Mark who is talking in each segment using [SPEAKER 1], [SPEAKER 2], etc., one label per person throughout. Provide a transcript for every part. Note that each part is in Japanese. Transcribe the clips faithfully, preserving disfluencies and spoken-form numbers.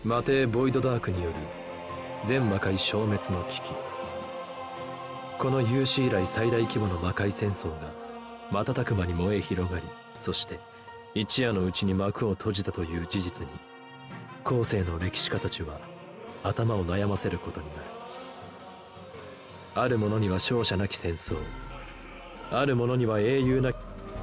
[SPEAKER 1] 魔帝ボイドダークによる全魔界消滅の危機。この有史以来最大規模の魔界戦争が瞬く間に燃え広がり、そして一夜のうちに幕を閉じたという事実に、後世の歴史家たちは頭を悩ませることになる。ある者には勝者なき戦争、ある者には英雄なき。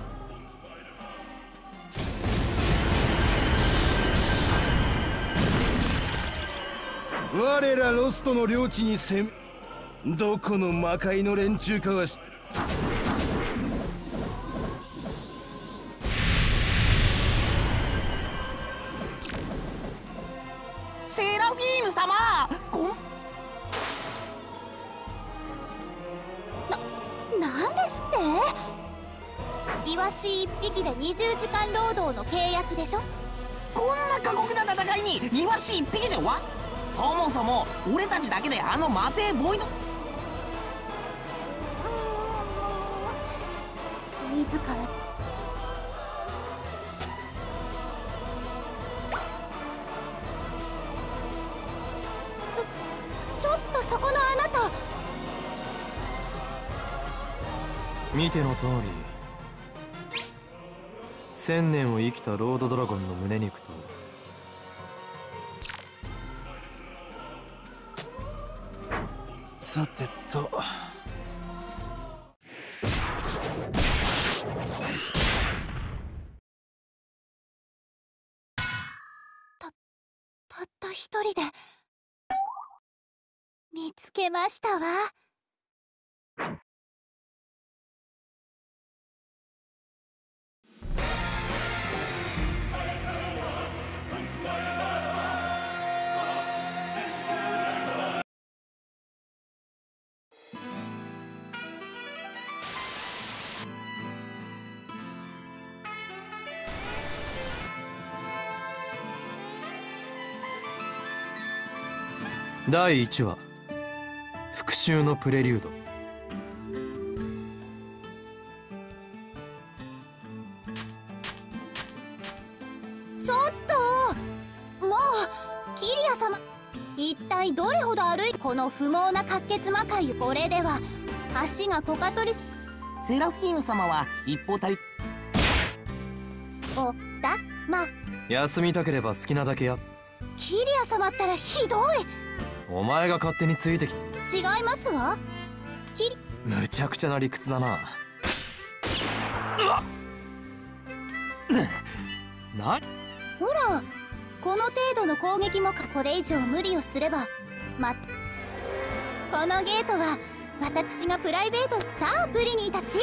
[SPEAKER 2] 我らロストの領地に攻め、どこの魔界の連中かはし。
[SPEAKER 3] セラフィーヌ様、ごな、なんですって？イワシ一匹でにじゅうじかん労働の契約でしょ。こんな過酷な戦いにイワシ一匹じゃわ。そもそも俺たちだけであの魔帝ボイド自らちょちょっとそこのあなた、
[SPEAKER 1] 見ての通り、千年を生きたロードドラゴンの胸肉とさてと、
[SPEAKER 3] たたった一人で見つけましたわ。
[SPEAKER 1] だいいちわ、復讐のプレリュード。
[SPEAKER 3] ちょっともうキリア様、一体どれほど歩いこの不毛な滑血魔界。これでは足がコカトリス。セラフィーヌ様は一方たりおだま。
[SPEAKER 1] 休みたければ好きなだけや。
[SPEAKER 3] キリア様ったらひどい。
[SPEAKER 1] お前が勝手についてき。
[SPEAKER 3] 違いますわ。キリ
[SPEAKER 1] むちゃくちゃな理屈だな。うわっな
[SPEAKER 3] ほら、この程度の攻撃もか。これ以上無理をすればまこのゲートは私がプライベート。さあプリニーたち、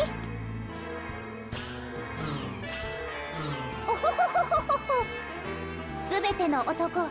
[SPEAKER 3] おほほほほほほ、すべての男。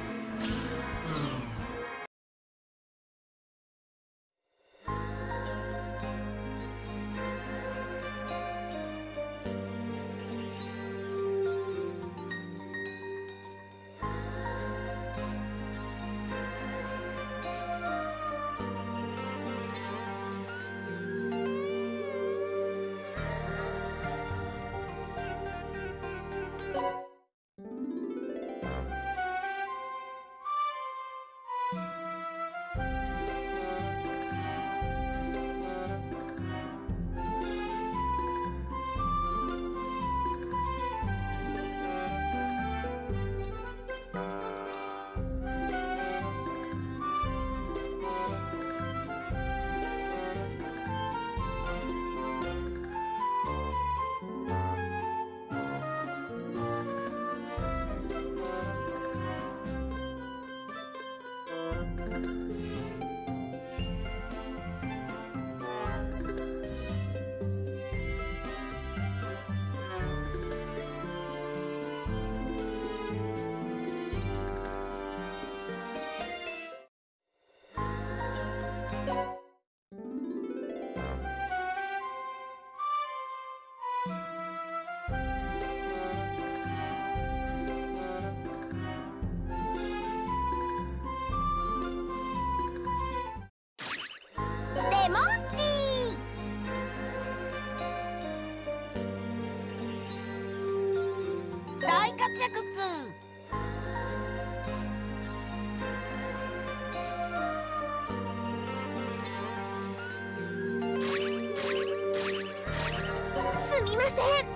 [SPEAKER 3] レモンティー大活躍っす。 みません。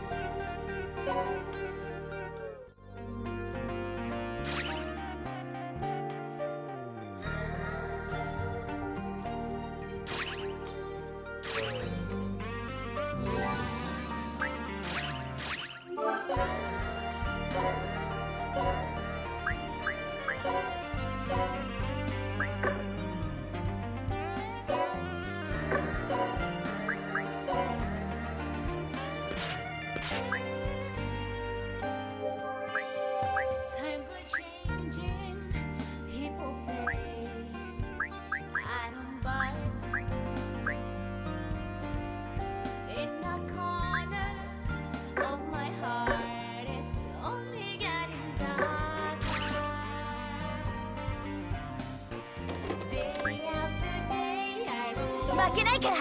[SPEAKER 3] 負けないから。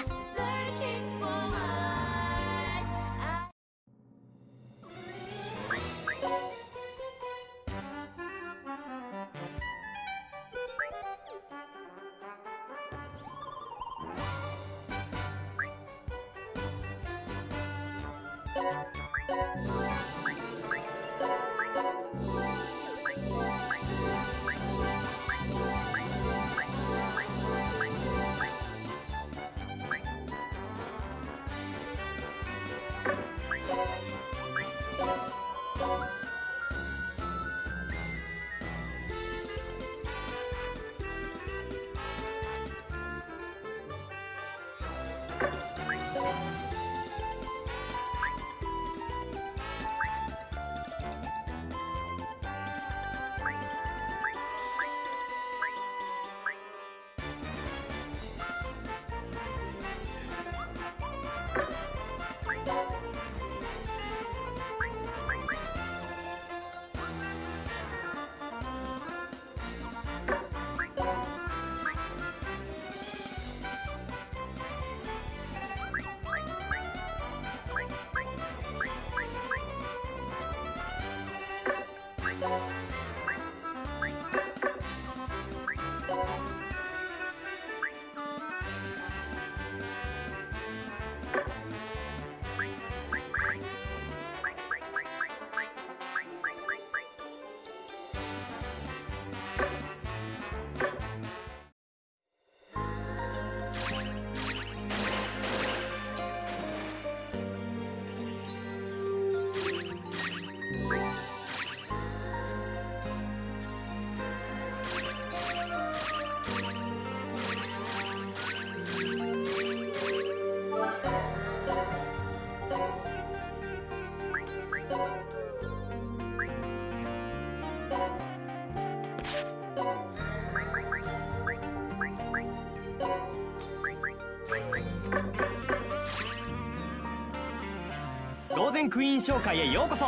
[SPEAKER 4] ゴーゼンクイーン商会へようこそ。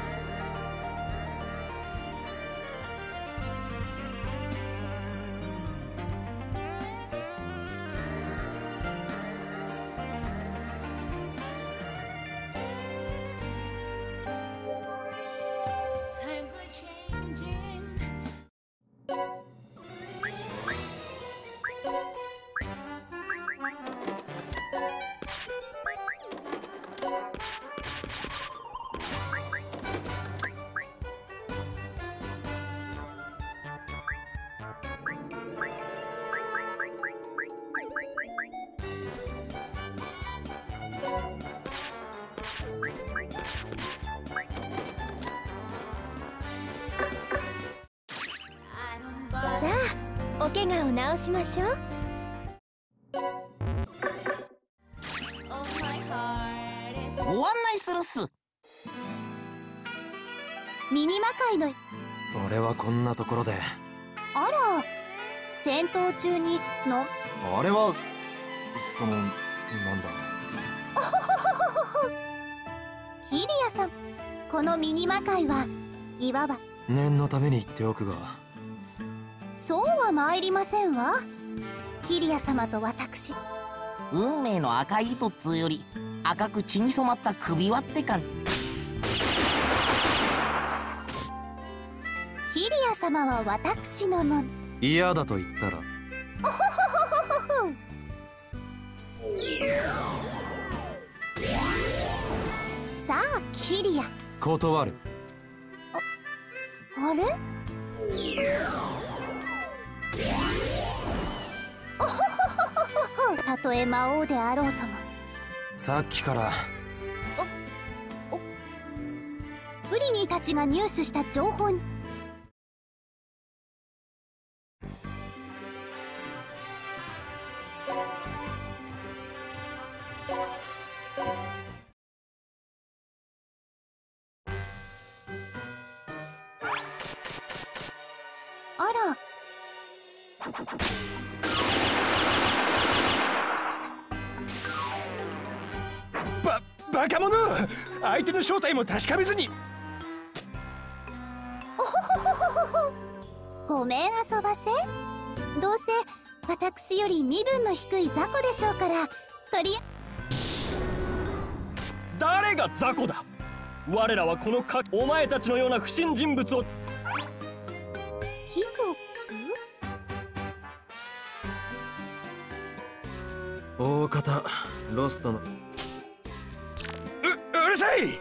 [SPEAKER 3] さあ、お怪我を治しましょう。
[SPEAKER 5] ご案内するっす。
[SPEAKER 3] ミニ魔界の。
[SPEAKER 1] 俺はこんなところで。
[SPEAKER 3] あら、戦闘中にの。
[SPEAKER 1] あれはそのなんだ。
[SPEAKER 3] キリアさん、このミニ魔界はいわば
[SPEAKER 1] 念のために言っておくが、
[SPEAKER 3] そうは参りませんわ。キリア様と私、
[SPEAKER 5] 運命の赤い糸っつうより赤く血に染まった首輪ってかん。
[SPEAKER 3] キリア様は私のもの。
[SPEAKER 1] 嫌だと言ったら。
[SPEAKER 3] キリア。
[SPEAKER 1] 断る。
[SPEAKER 3] あれ？おほほほほほ。たとえ魔王であろうとも。
[SPEAKER 1] さっきから
[SPEAKER 3] ブリニーたちが入手した情報に。あら。
[SPEAKER 2] ババカ者、相手の正体も確かめずに。
[SPEAKER 3] ごめん遊ばせ。どうせ私より身分の低い雑魚でしょうから、とりあ
[SPEAKER 4] 誰が雑魚だ。我らはこのかお前たちのような不審人物を。
[SPEAKER 3] 貴族？
[SPEAKER 1] 大方ロストの
[SPEAKER 2] ううるさい。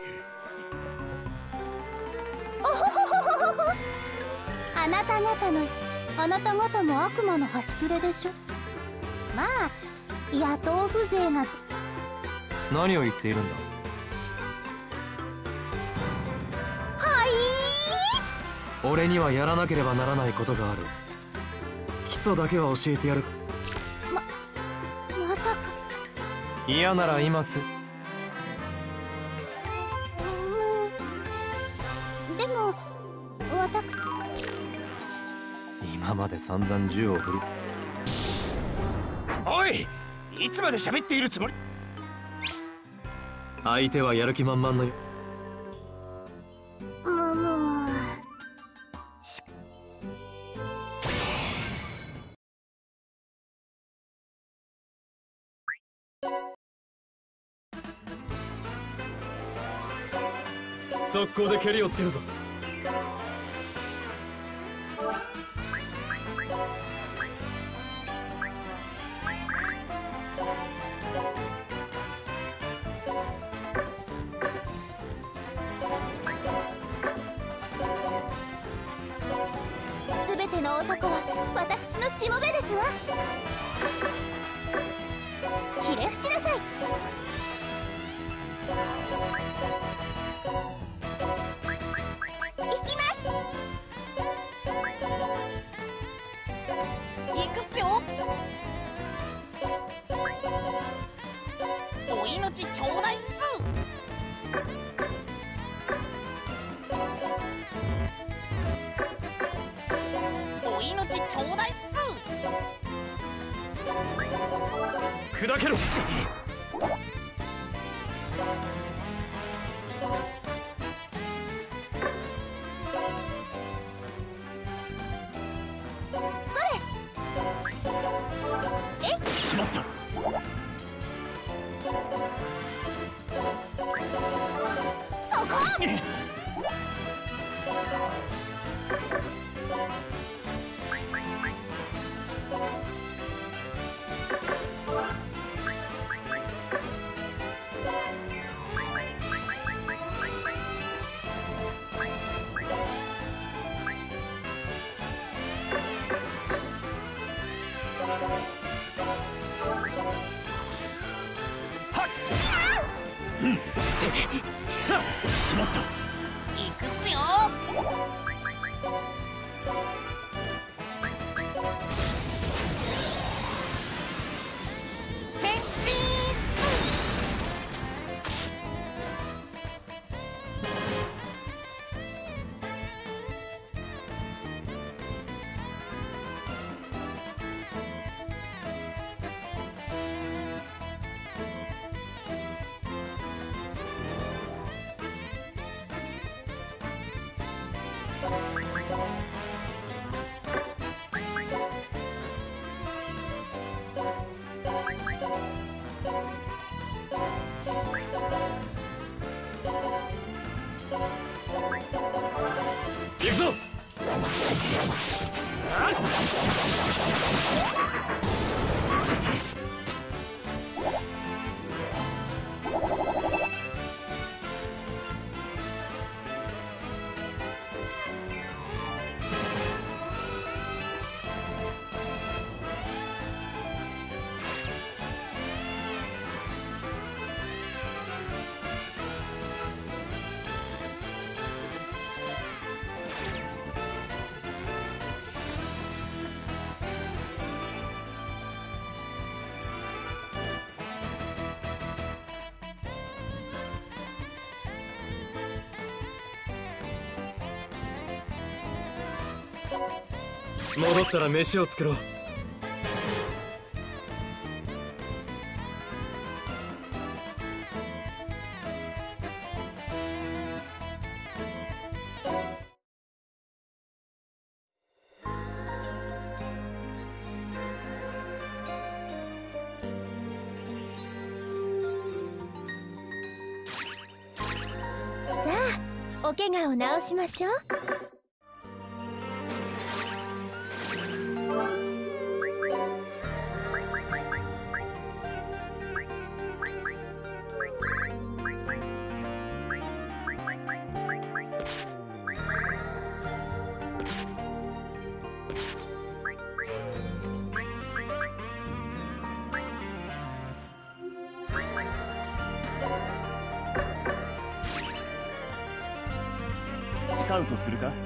[SPEAKER 3] あなた方のあなた方も悪魔の端くれでしょ。まあ野党風情が。
[SPEAKER 1] 何を言っているんだ。
[SPEAKER 3] はい。
[SPEAKER 1] 俺にはやらなければならないことがある。基礎だけは教えてやる。
[SPEAKER 3] ままさか。
[SPEAKER 1] 嫌なら今す。
[SPEAKER 3] うん。でも私。
[SPEAKER 1] 今まで散々銃を振り。
[SPEAKER 2] おい、いつまで喋っているつもり。
[SPEAKER 1] 相手はやる気満々のよ。
[SPEAKER 3] ももう。
[SPEAKER 1] 速攻で蹴りをつけるぞ。
[SPEAKER 3] すべての男は私のしもべですわ。ひれ伏しなさい。行きます。
[SPEAKER 5] 行くっすよ。お命ちょうだいっす。お命ちょうだいっす。
[SPEAKER 2] 砕けろ。
[SPEAKER 3] それ。えい。
[SPEAKER 2] しまった。
[SPEAKER 3] そこ。
[SPEAKER 2] さあ、しまった。
[SPEAKER 5] 行くっすよ。変身っす。
[SPEAKER 2] 行くぞ。
[SPEAKER 1] 戻ったら飯を作ろう。
[SPEAKER 3] さあ、お怪我を治しましょう。
[SPEAKER 4] スカウトするか？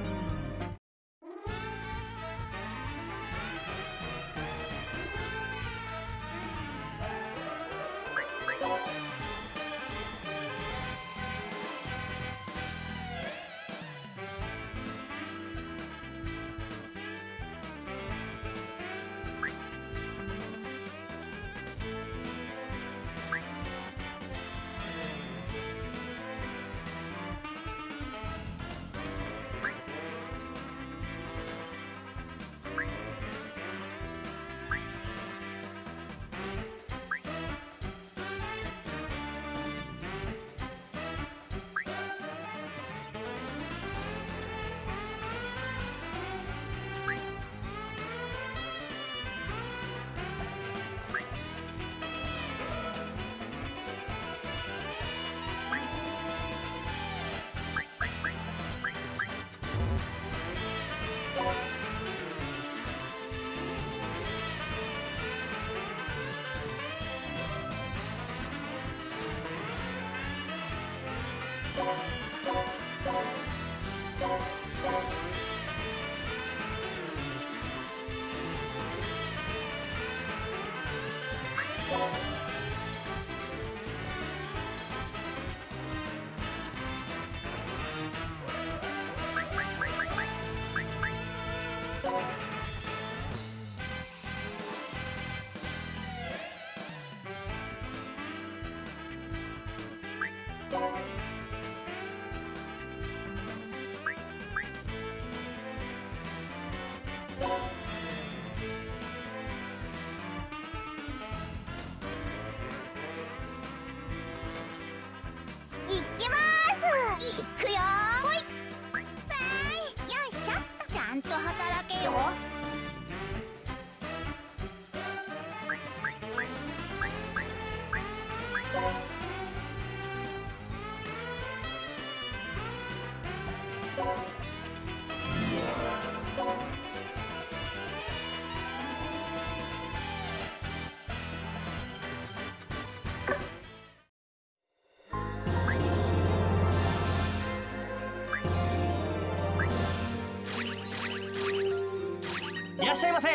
[SPEAKER 4] いらっしゃいませ。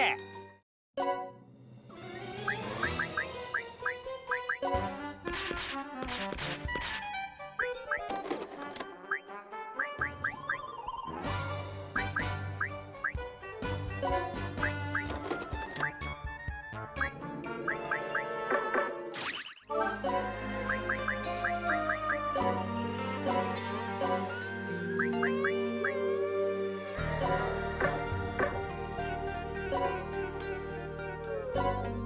[SPEAKER 3] you